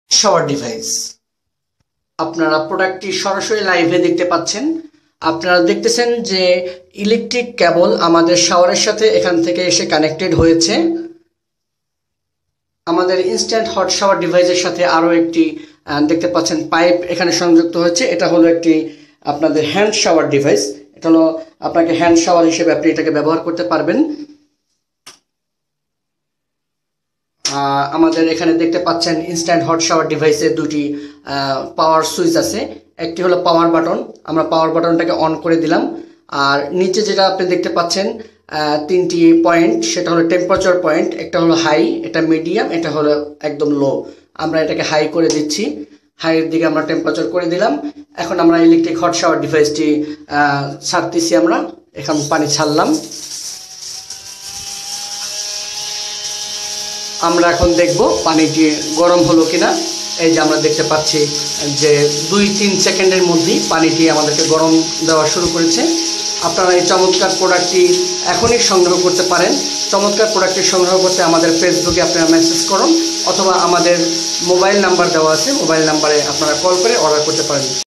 Shower device. আপনারা প্রোডাক্টটি সরাসরি লাইভে দেখতে পাচ্ছেন। আপনারা দেখতেছেন যে ইলেকট্রিক কেবল আমাদের শাওয়ারের সাথে এখান থেকে এসে কানেক্টেড হয়েছে। আমাদের ইনস্ট্যান্ট হট শাওয়ার ডিভাইসের সাথে আরও একটি দেখতে পাচ্ছেন পাইপ এখানে সংযুক্ত হয়েছে। এটা হলো একটি আপনাদের হ্যান্ড শাওয়ার ডিভাইস। এটা হলো আপনাকে হ্যান্ড শাওয়ার হিসেবে আপনি এটাকে ব্যবহার করতে পারবেন। আমাদের এখানে দেখতে পাচ্ছেন ইনস্ট্যান্ট হট শাওয়ার ডিভাইসে দুটি পাওয়ার সুইচ আছে। একটি হলো পাওয়ার বাটন, আমরা পাওয়ার বাটনটাকে অন করে দিলাম। আর নিচে যেটা আপনি দেখতে পাচ্ছেন তিনটি পয়েন্ট, সেটা হলো টেম্পারেচার পয়েন্ট। একটা হলো হাই, এটা মিডিয়াম, এটা হলো একদম লো। আমরা এটাকে হাই করে দিচ্ছি, হাইয়ের দিকে আমরা টেম্পারেচার করে দিলাম। এখন আমরা ইলেকট্রিক হট শাওয়ার ডিভাইসটি ছাড়তেছি। আমরা এখন পানি ছাড়লাম। আমরা এখন দেখব পানিটি গরম হলো কিনা। এই যে আমরা দেখতে পাচ্ছি যে 2-3 সেকেন্ডের মধ্যেই পানিটি আমাদেরকে গরম দেওয়া শুরু করেছে। আপনারা এই চমৎকার প্রোডাক্টটি এখনই সংগ্রহ করতে পারেন। চমৎকার প্রোডাক্টটি সংগ্রহ করতে আমাদের ফেসবুকে আপনারা মেসেজ করুন, অথবা আমাদের মোবাইল নাম্বার দেওয়া আছে, মোবাইল নাম্বারে আপনারা কল করে অর্ডার করতে পারেন।